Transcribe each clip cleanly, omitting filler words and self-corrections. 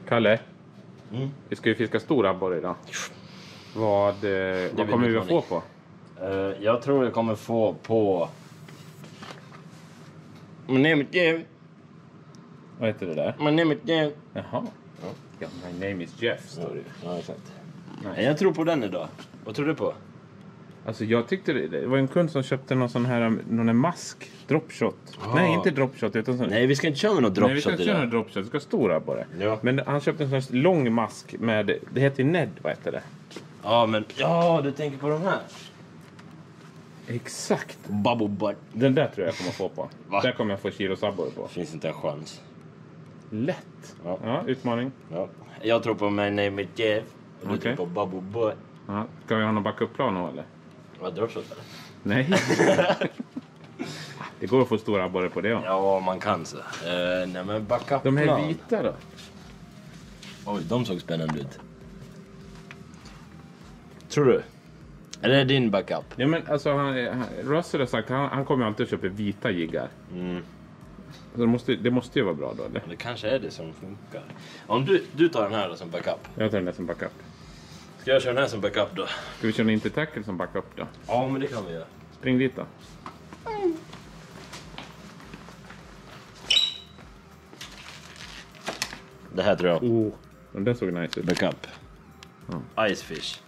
Kalle, vi ska ju fiska stor abborre idag. Vad kommer vi att få på? Jag tror vi kommer få på... My name is Jeff. Vad heter det där? My name is Jeff. Jaha. Ja, my name is Jeff, står det. Ja, exakt. Nej, jag tror på den idag. Vad tror du på? Alltså jag tyckte det var en kund som köpte någon mask, dropshot. Nej, inte dropshot utan sån. Nej, vi ska inte köra med någon dropshot. Nej, vi ska inte köra någon dropshot, vi ska stora bara. Ja. Men han köpte en sån här lång mask med, det heter Ned, vad heter det? Ja, men du tänker på de här. Exakt. Bubble butt. Den där tror jag kommer få på. Va? Där kommer jag få kilos abborre på. Finns inte en chans. Lätt. Ja. Ja, utmaning. Ja. Jag tror på My name is Jeff. Och du Okej. tror på Bubble butt. Ja. Ska vi ha någon backup-plan då eller? Vad dropshot eller? Nej. Det går att få stora abborre på det. Ja. Ja, man kan så. Nej, men backup. De här vita då? Oj, de såg spännande ut. Tror du? Eller är det din backup? Ja, men alltså Russell har sagt att han kommer alltid att köpa vita jiggar. Så det måste ju vara bra då, eller? Det kanske är det som funkar. Om du tar den här då som backup. Jag tar den där som backup. Ska jag köra den här som backup då? Ska vi köra en intertackle som backup då? Ja, men det kan vi göra. Spring dit då. Det här tror jag. Den där såg nice ut. Backup. Icefish.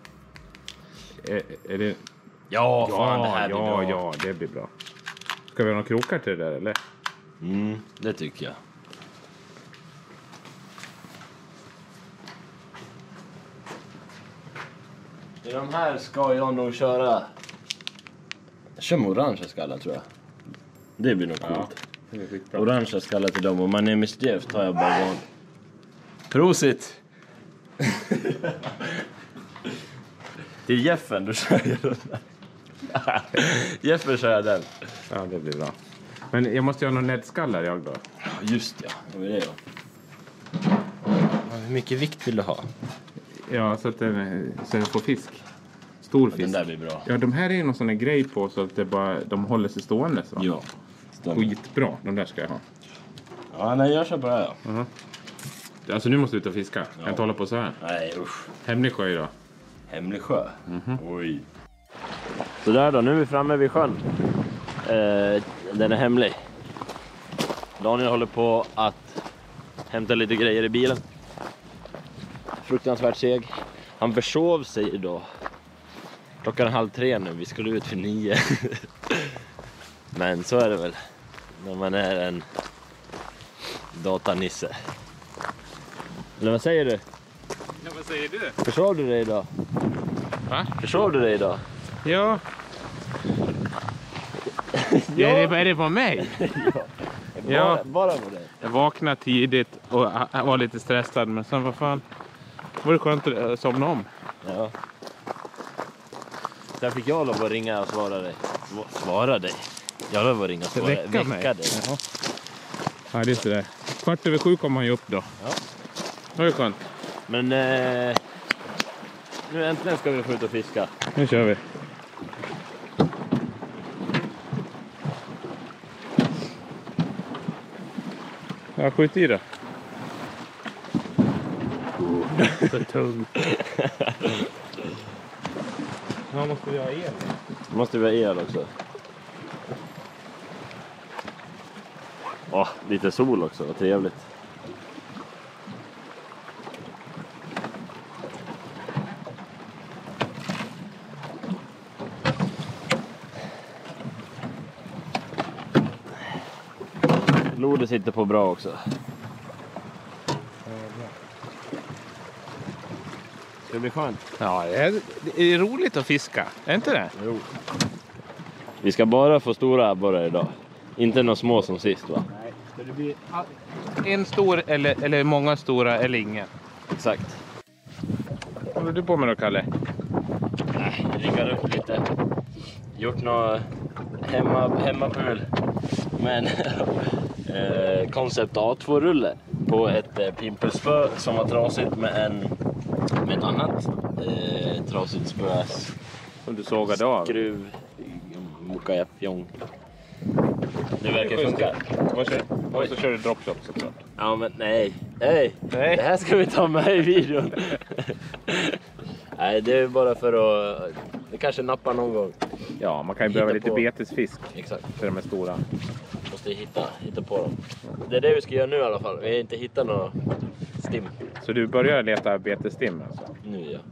Är det... Ja, fan det här blir bra. Ja, det blir bra. Ska vi ha några krokar till det där, eller? Det tycker jag. I de här ska jag nog köra. Kör med orangea skallar tror jag. Det blir nog coolt. Det är skitbra. Orangea skallar till dem. Och My name is Jeff tar jag bara gång. Prosit! Till Jeffen du kör jag den där. Jeffen kör jag den. Ja, det blir bra. Men jag måste göra någon nätskallar jag då. Just ja, det är det då. Hur mycket vikt vill du ha? Ja, så att den får fisk. Stor fisk. Den där blir bra. Ja, de här är ju någon sån här grej på så att de håller sig stående så. Ja. Skitbra, de där ska jag ha. Ja, nej, jag kör på det här ja. Alltså nu måste vi ut och fiska. Kan inte hålla på så här. Nej, usch. Hemlig sjö idag. Hemlig sjö? Oj. Så där då, nu är vi framme vid sjön. Den är hemlig. Daniel håller på att hämta lite grejer i bilen. Fruktansvärt seg. Han försov sig idag. Klockan 2:30 nu, vi skulle ut för 9. Men så är det väl när man är en datanisse. Eller vad säger du? Ja, vad säger du? Försov du dig idag? Va? Försov du dig idag? Ja. Ja. Är det på mig? Ja. Bara på dig. Jag vaknade tidigt och var lite stressad. Men sen vad fan. Var det skönt att somna om. Ja. Sen fick jag lov att ringa och svara dig. Svara dig? Jag lov att ringa och svara. Väcka mig. dig. Ja. Ja, det är sådär. 6:15 kommer han ju upp då. Ja. Det är skönt. Men nu äntligen ska vi få ut och fiska. Nu kör vi. Ja, skjut i då. Så tungt. Ja, måste vi ha el? Måste vi ha el också. Lite sol också, vad trevligt. Lodet sitter på bra också. Ska det bli skönt? Ja, det är roligt att fiska. Är inte det? Jo. Vi ska bara få stora abborrar idag. Inte några små som sist va? Nej. Ska det bli en stor eller många stora eller ingen? Exakt. Vad håller du på med då, Kalle? Nej, riggar upp lite. Gjort något hemmapul. Men koncept A2-rulle på ett pimpelspö som var trasigt med ett annat trasigt spö. Som du sågade av? Skruv, mokajafjong. Det verkar funka. Och så kör du dropshot såklart. Ja men nej. Det här ska vi ta med i videon. Nej, det är bara för att... Det kanske nappar någon gång. Ja, man kan ju behöva lite betesfisk. Exakt. För de är stora. Måste hitta på dem. Det är det vi ska göra nu i alla fall. Vi har inte hittat någon stim. Så du börjar leta betesstim alltså? Nu ja.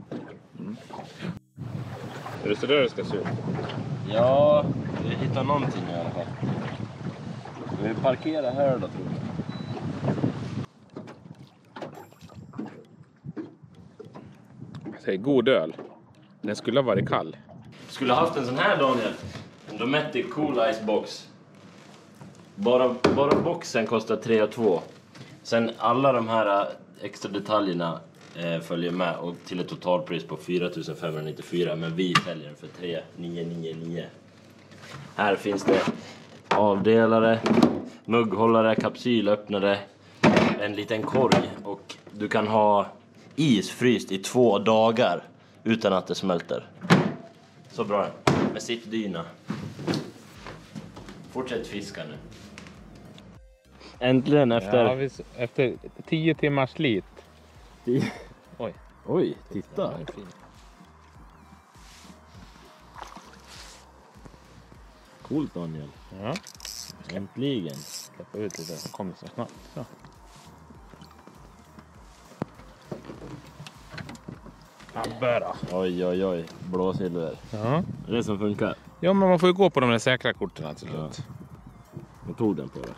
Är det så där det ska se ut? Ja, vi hittar någonting i alla fall. Vi parkerar här då, tror jag. Jag säger god öl. Den skulle ha varit kall. Skulle ha haft en sån här, Daniel. En Dometic Cool Ice Box. Bara boxen kostar 3 2. Sen alla de här extra detaljerna följer med och till ett totalpris på 4 594. Men vi säljer den för 3 999. Här finns det avdelare, mugghållare, kapsylöppnare, en liten korg och du kan ha is fryst i 2 dagar utan att det smälter. Så bra den. Med sittdyna. Fortsätt fiska nu. Äntligen efter... Ja, efter 10 timmars slit. Oj, titta. Coolt, Daniel. Ja. Äntligen. Släppa ut lite. Den kommer så snabbt. Så. Abba. Oj. Blåsilver. Ja. Det är det som funkar. Ja, men man får ju gå på de där säkra korten till slut. Jag tog den på det.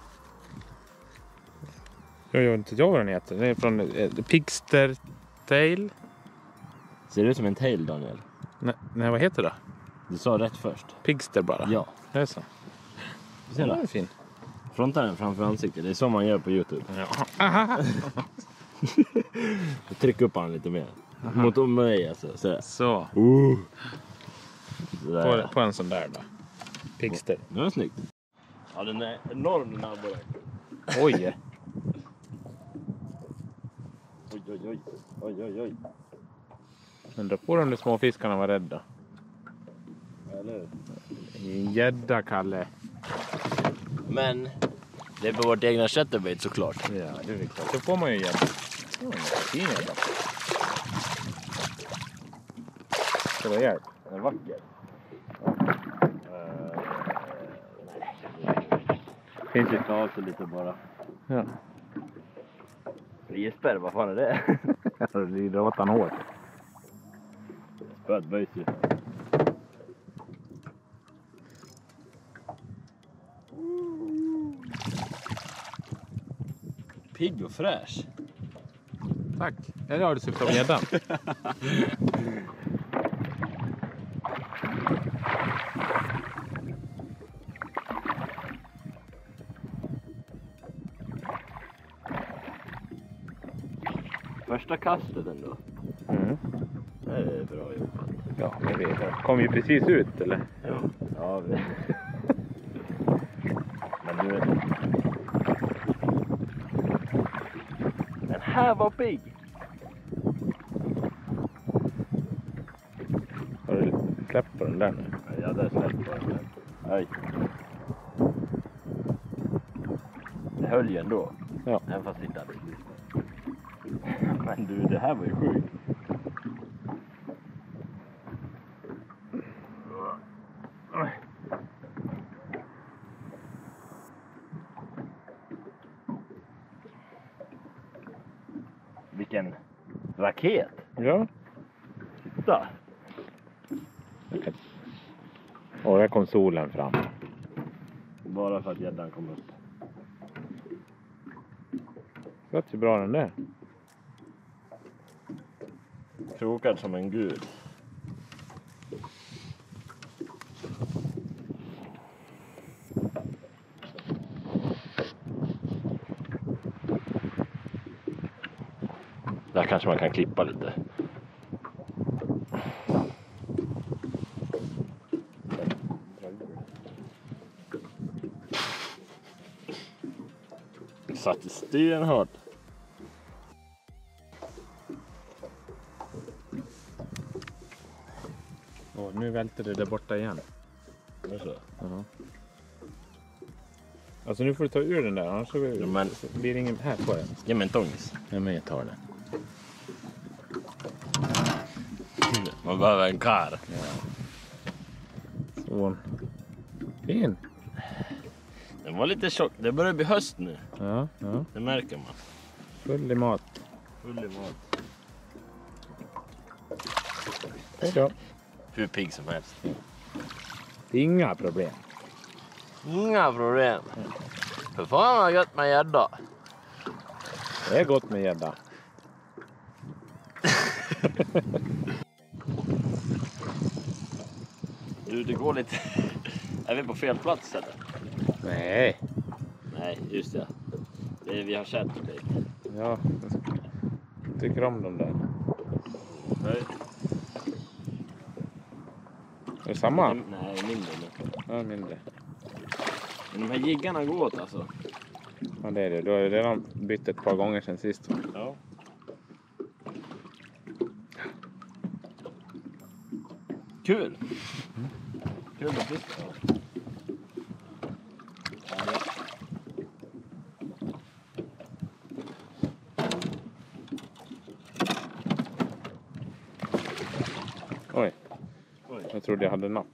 Jag vet inte vad den heter. Den är från Pigster Tail. Ser det ut som en tail, Daniel? Nej, vad heter det? Du sa rätt först. Pigster bara. Ja. Det är så. Ser Den du? är fin. Fronta den framför ansiktet. Det är så man gör på YouTube. Ja. Aha. Tryck upp han lite mer. Mot mig alltså. Så. På en sån där då. Pigster. Det var snyggt. Ja, den är enorm den här bara. Oj. Oj. Undrar på de små fiskarna var rädda. Eller? En gädda, Kalle. Men det är på vårt egna chatterbait såklart. Ja, det är klart. Så får man ju gädda. Ja, det är fin gädda. Det var hjälp. Den är vacker. Finns det? Ta av sig lite bara. Ja. Jesper, vad fan är det? Det lider åt han hårt. Spöd böjs ju. Pigg och fräsch. Tack. Eller har du sett om gäddan? Första kastet ändå. Mm. Det är bra jobbat. Ja, men det kom ju precis ut, eller? Ja, men du... Den här var pigg. Har du släppt på den där nu? Ja, där släppt på den där. Aj. Det höll ju ändå. Ja. Även fast det inte hade slut. Men du, det här var ju sjukt. Vilken raket. Ja. Titta. Och där kom solen fram. Bara för att gäddan kom upp. Det är bra den där. Krokad som en gud. Där kanske man kan klippa lite. Satt i stenhårt. Nu välter det där borta igen. Det är så. Uh-huh. Alltså nu får du ta ur den där, annars så blir det ingen här på den. Ge mig en tångis. Nej, men jag tar den. Man behöver en kar. Så. Fin. Den var lite tjock. Det börjar bli höst nu. Ja. Det märker man. Full i mat. Hej då. Hur pigg som helst. Inga problem. Inga problem. För fan har gött med gädda. Det är gott med gädda. Du, det går lite... Är vi på fel plats eller? Nej. Nej, just det. Vi har känt det. Ja, jag tycker om dem där. Nej. Är det samma? Nej, mindre nu. Ja, mindre. Men de här jiggarna går åt alltså. Ja, det är det. Du har ju redan bytt ett par gånger sedan sist. Ja. Kul! Kul att fiska. Oj. Jag trodde jag hade napp.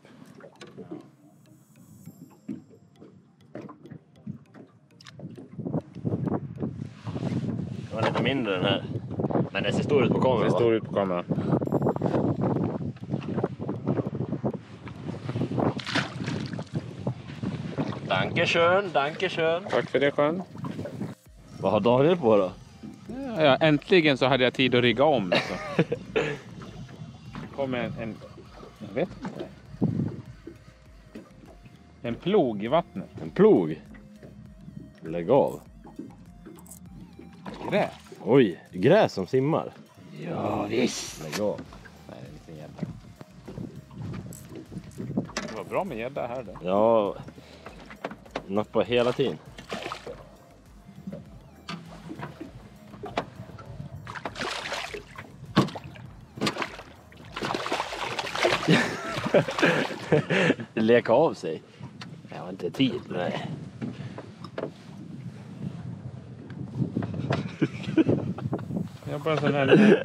Det var lite mindre den här. Men det ser stor ut på kameran. Det ser stor ut på kameran. Dankeschön, dankeschön. Tack för det, skön. Vad har Daniel på då? Ja, äntligen så hade jag tid att rigga om. Alltså. Kom en jag vet inte. En plog i vattnet. En plog? Lägg av. Gräs. Oj, gräs som simmar. Ja, visst. Lägg av. Nej, det är en liten gädda. Det var bra med gädda här då. Ja, nappa hela tiden. Leka av sig. Jag har inte tid. Nej. Jag har bara en sån här.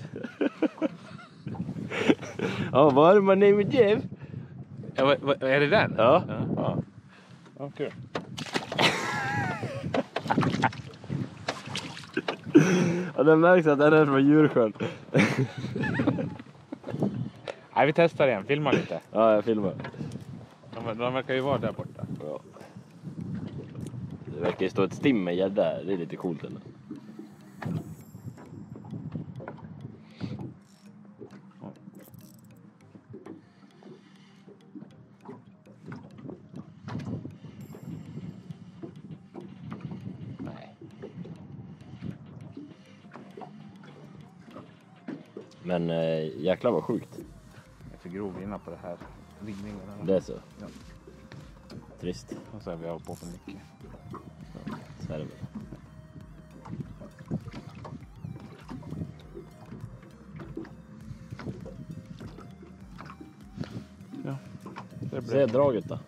Ja, vad är my name is Jeff? Ja, är det den? Ja. Ja, kul. Ja, det märks att den är från Djursjön. Nej, vi testar igen. Filma lite. Ja, jag filmar. De verkar ju vara där borta. Ja. Det verkar ju stå ett stim med gädda här. Det är lite coolt ändå. Nej. Men jäklar vad sjukt. Jag är för grov innan på det här. Riggningarna. Det är så. Ja. Trist. Och så har vi hållit på för mycket. Så är det väl. Ja. Det Se draget då.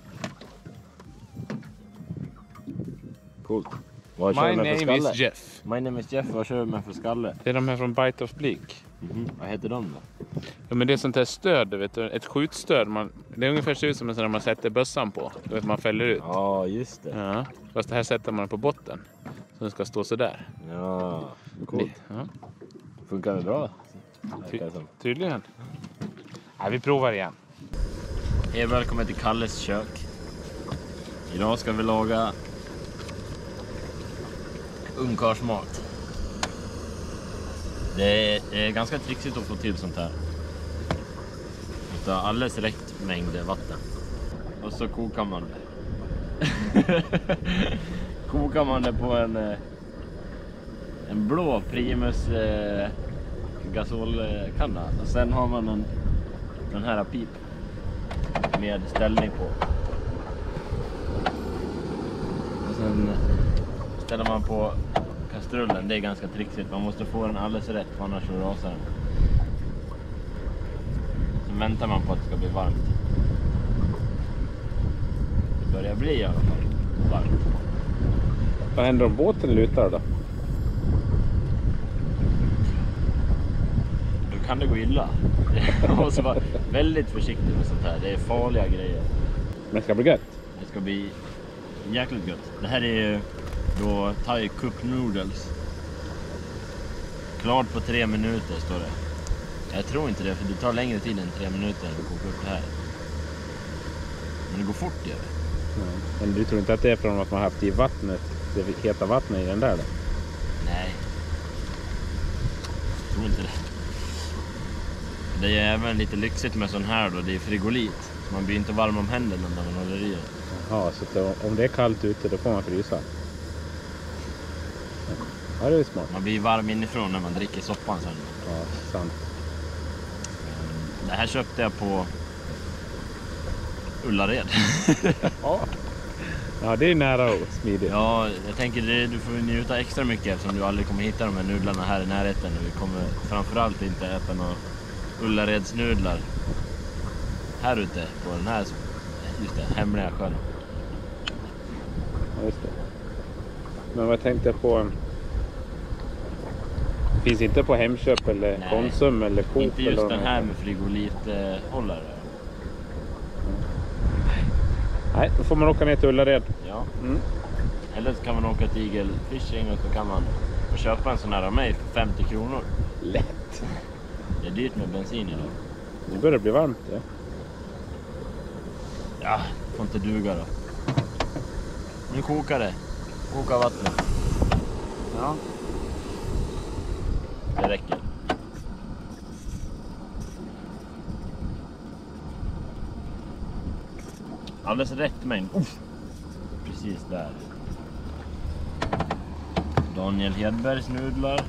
Coolt. Vad kör My du med för name skalle? is Jeff. My name is Jeff. Vad kör du med för skalle? Det är de här från Bite of Bleak. Vad heter de då? Ja, men det är sånt här stöd, du vet, ett skjutstöd. Det är ungefär ser ut som en sån där man sätter bössan på. Du vet, man fäller ut. Ja, just det. Ja, fast det här sätter man på botten. Så den ska stå så där. Ja, coolt. Ja, Funkar det bra? Verkar det som. tydligen. Nej, vi provar igen. Hej, välkommen till Kalles kök. Idag ska vi laga ungkarlsmat. Det är ganska trixigt att få till sånt här. Det har alldeles rätt mängd vatten. Och så kokar man det. Kokar man det på en blå Primus gasolkanna. Och sen har man den här pip med ställning på. Och sen ställer man på kastrullen. Det är ganska trixigt. Man måste få den alldeles rätt, för annars så rasar den. Så väntar man på att det ska bli varmt. Det börjar bli i alla fall. varmt. Vad händer om båten lutar då? Då kan det gå illa. Man måste vara väldigt försiktig med sånt här. Det är farliga grejer. Men det ska bli gött. Det ska bli jäkligt gött. Det här är ju då Thai Cup Noodles. Klart på 3 minuter står det. Jag tror inte det, för det tar längre tid än 3 minuter att koka upp det här. Men det går fort ju. Men du tror inte att det är från att man har haft i vattnet, det heta vattnet i den där då? Nej. Jag tror inte det. Det är även lite lyxigt med sån här då. Det är frigolit. Så man blir inte varm om händerna när man håller i den. Ja, så att om det är kallt ute då får man frysa. Ja, det är smart. Man blir varm inifrån när man dricker soppan sen. Ja, sant. Det här köpte jag på Ullared. Ja, det är nära och smidigt. Ja, jag tänker det, du får njuta extra mycket eftersom du aldrig kommer hitta de här nudlarna här i närheten. Och vi kommer framförallt inte äta några Ullareds nudlar här ute på den här just det, hemliga sjön. Ja, just det. Men vad tänkte jag på? Finns inte på Hemköp eller Nej, Konsum eller Coop? Inte just eller den här med frigolithållare. Nej, då får man åka ner till Ullared. Ja. Mm. Eller så kan man åka till Eagle Fishing och så kan man få köpa en sån här av mig för 50 kronor. Lätt. Det är dyrt med bensin idag. Nu börjar det bli varmt. Ja. Ja, får inte duga då. Nu kokar det. Kokar vattnet. Ja. Det räcker. Alldeles rätt mängd. Precis där. Daniel Hedbergs nudlar.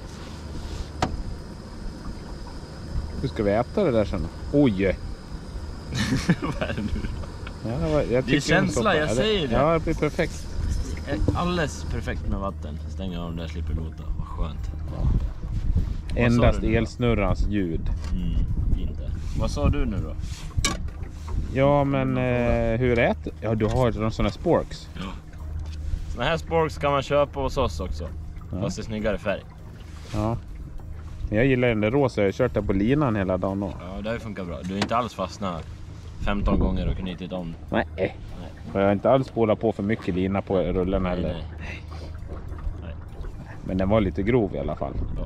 Hur ska vi äta det där sen? Oj! Vad är det nu? Ja, Det är känsla, jag säger det. Ja, det blir perfekt. Alldeles perfekt med vatten. Stänga av där, slipper låta. Vad skönt. Endast elsnurrans ljud. Fint det. Vad sa du nu då? Ja, men hur äter... Ja, du har någon sån här sporks. Ja. Såna här sporks kan man köpa hos oss också. Ja. Fast det är snyggare färg. Ja. Jag gillar den där rosa. Jag har kört där på linan hela dagen. Ja, det har ju funkat bra. Du är inte alls fastnat 15 gånger och knutit om. Nej. Och jag har inte alls spolat på för mycket lina på rullen heller. Nej. Men den var lite grov i alla fall. Ja.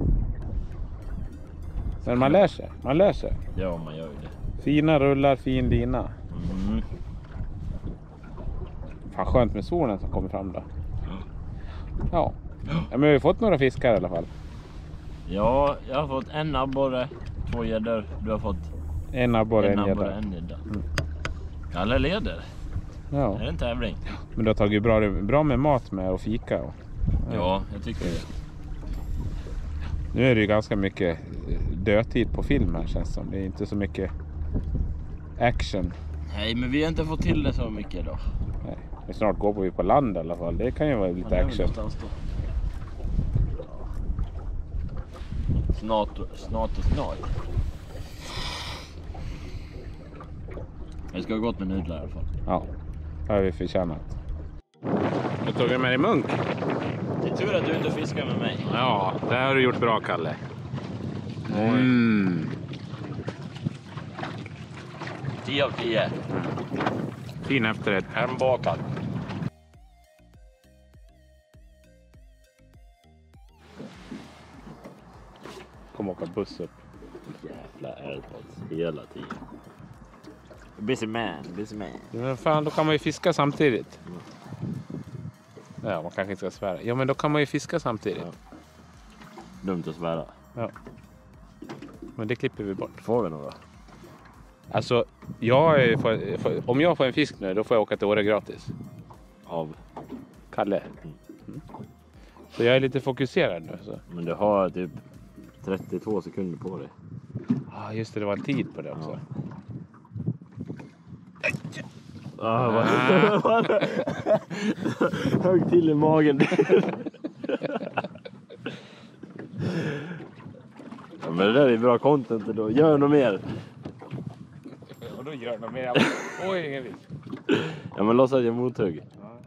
Men man lär sig. Man lär sig. Ja, man gör ju det. Fina rullar, fin lina. Mm. Fan, skönt med solen som kommer fram då. Ja. Men vi har ju fått några fiskar i alla fall. Ja, jag har fått en abborre, 2 gäddor. Du har fått En abborre, en abborre, gädda. en gädda. Kalle leder. Ja. Är det en tävling? Men du har tagit bra med mat med och fika. Ja, jag tycker det. Nu är det ju ganska mycket dödtid på film här, känns som. Det är inte så mycket action. Nej, men vi har inte fått till det så mycket idag. Nej. Men snart går vi på land i alla fall. Det kan ju vara lite action. Snart. Det ska ha gått med nudlar i alla fall. Ja, det har vi förtjänat. Jag tog med dig munk. Det är tur att du är ute och fiskar med mig. Ja, det har du gjort bra, Kalle. 10 av 10. Fin efterrätt. Hembakad. Kom åka buss upp. Jävla airpods hela tiden. Busy man. Men fan, då kan man ju fiska samtidigt. Ja, man kanske inte ska svära. Ja, men då kan man ju fiska samtidigt. Ja. Dumt att svära. Ja. Men det klipper vi bort. Får vi några? Alltså, om jag får en fisk nu, då får jag åka till Åre gratis. Av? Kalle. Så jag är lite fokuserad nu. Så. Men du har typ 32 sekunder på dig. Ja, just det. Det var en tid på det också. Ja. Hög till i magen. Ja, men det där är bra content då. Gör något mer. Och då gör något mer. Oj, ingen vis. Ja, men låtsas jag mothugg. Ja.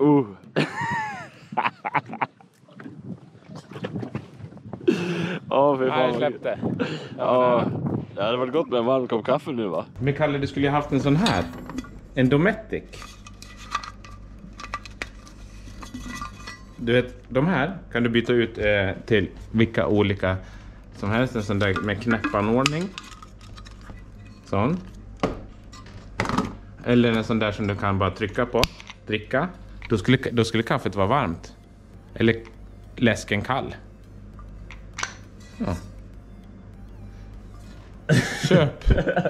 Fy fan. Jag släppte. Ja, det hade varit gott med en varm kopp kaffe nu, va? Men Kalle, du skulle ju haft en sån här. En Dometic. Du vet, de här kan du byta ut till vilka olika som helst. En sån där med knäppanordning. Sån. Eller en sån där som du kan bara trycka på. Dricka. Då skulle kaffet vara varmt. Eller läsken kall. Ja. Köp.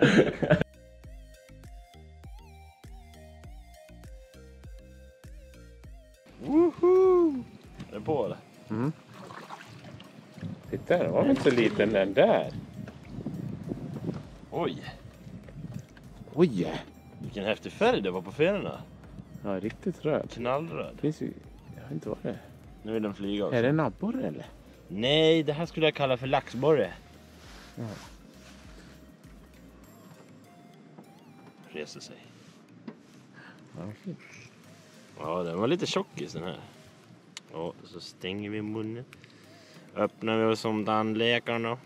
Woho! Är det på eller? Mm. Titta, det var inte så liten den där. Oj! Oj! Vilken häftig färg det var på fenorna. Ja, riktigt röd. Knallröd. Finns ju, jag vet inte vad det är. Nu vill den flyga också. Är det en abborre eller? Nej, det här skulle jag kalla för laxborre. Ja. Reser sig. Ja, fint. Ja, den var lite tjockis den här. Ja, så stänger vi munnen. Öppnar vi oss som tandläkaren då.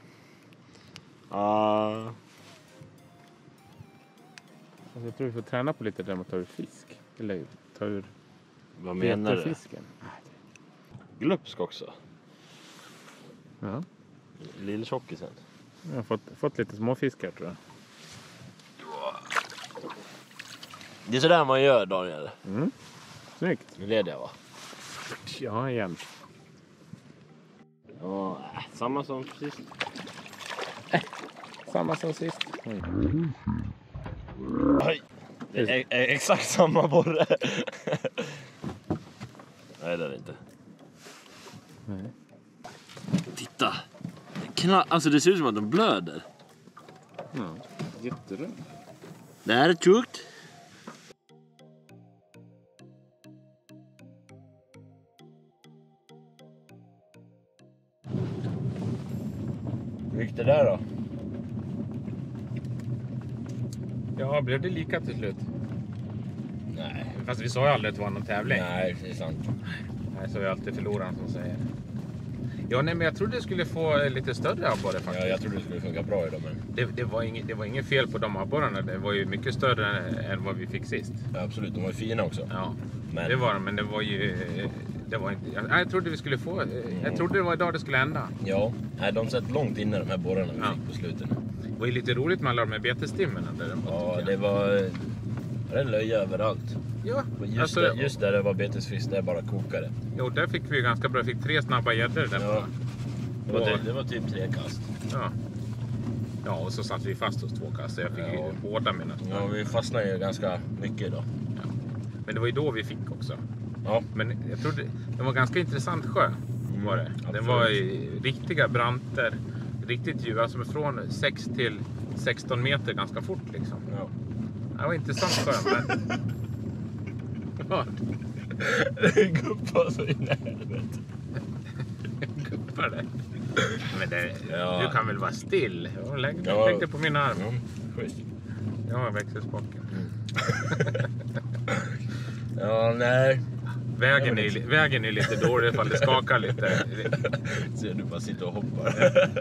Ja. Alltså, jag tror vi får träna på lite där man tar ur fisk. Eller tar ur Vad menar du? fisken. Glupsk också. Ja. Lilltjockisen. Jag har fått lite småfiskar tror jag. Det är sådär man gör, Daniel. Mm. Snyggt. Nu leder jag, va? Ja, igen. Ja, samma som sist. Samma som sist. Oj. Oj. Det är exakt samma borre. Nej, det är det inte. Nej. Titta. Alltså det ser ut som att de blöder. Ja, jätteröd. Det här är tjukt. Hur gick det där då? Ja, blev det lika till slut? Nej. Fast vi sa ju aldrig att det var någon tävling. Nej, det är sant. Nej, så är alltid förloraren som säger. Ja, nej, men jag trodde det skulle få lite större abborre faktiskt. Ja, jag trodde det skulle funka bra idag, men... Det var inget fel på de abborrarna. Det var ju mycket större än vad vi fick sist. Ja, absolut, de var ju fina också. Ja, Men... det var de, men det var ju... Det var inte... Jag trodde vi skulle få... Jag trodde det var idag det skulle hända. Ja, nej, de satt långt inne de här borrarna vi fick på slutet. Det var ju lite roligt med alla de här betestimmerna där. Ja, det var... Det löja överallt. Ja, Just där det var betesfisk, där bara kokade. Jo, där fick vi ganska bra. Fick 3 snabba gäddor där. Ja. Det var typ 3 kast. Ja. Ja, och så satt vi fast hos 2 kast. Jag fick ju båda mina. Ja, vi fastnade ju ganska mycket idag. Ja. Men det var ju då vi fick också. Ja. Men jag trodde det var ganska intressant sjö. Var det. Det var i riktiga branter. Riktigt djup. Alltså från 6 till 16 meter ganska fort liksom. Ja. Det var intressant sjö. Men... Ja. Guppar så in i helvete. Guppar det. Men det, Ja. du kan väl vara still? Lägg dig på min arm. Ja, schysst. Jag har växelspaken. Ja, nej. Vägen är lite dålig ifall det skakar lite. Ser du bara sitter och hoppar.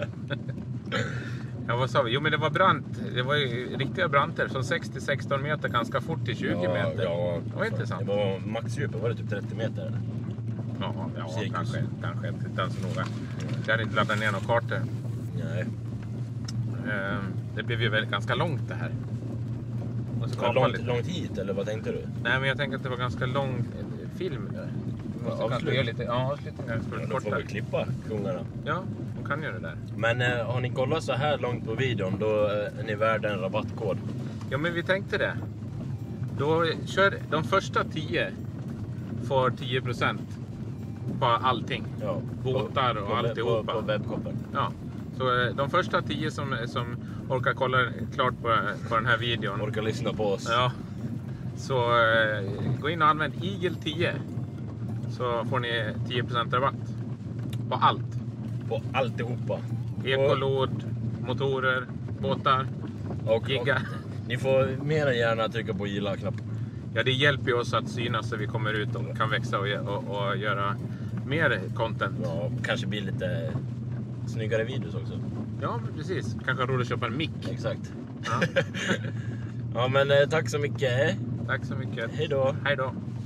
Ja, vad sa vi? Jo, men det var brant. Det var ju riktiga branter. Från 6 till 16 meter ganska fort till 20 meter. Ja, det var intressant. Det var maxdjupet, var det typ 30 meter? Eller? Ja, Cirkus. kanske inte ens så noga. Jag hade inte laddat ner några kartor. Nej. Det blev ju väldigt ganska långt det här. Och så Långt hit, eller vad tänkte du? Nej, men jag tänker att det var ganska lång film där. Avslut. Avslutningar för Då får vi klippa kungarna. Ja, de kan göra det där. Men har ni kollat så här långt på videon, då är ni värda en rabattkod. Ja, men vi tänkte det. Då kör de första 10 får 10% på allting. Ja. Båtar och alltihopa. På webbshoppen. Ja. Så de första 10 som orkar kolla klart på den här videon. Orkar lyssna på oss. Ja. Så gå in och använd Eagle10. Så får ni 10% rabatt. På allt. På alltihopa. Ekolod, motorer, båtar, och giggar. Ni får mer än gärna trycka på gilla-knappen. Ja, det hjälper ju oss att synas så vi kommer ut och kan växa och göra mer content. Ja, kanske blir lite snyggare videos också. Ja, precis. Kanske roligt att köpa en mick. Exakt. Ja. Ja, men tack så mycket. Tack så mycket. Hej då. Hej då.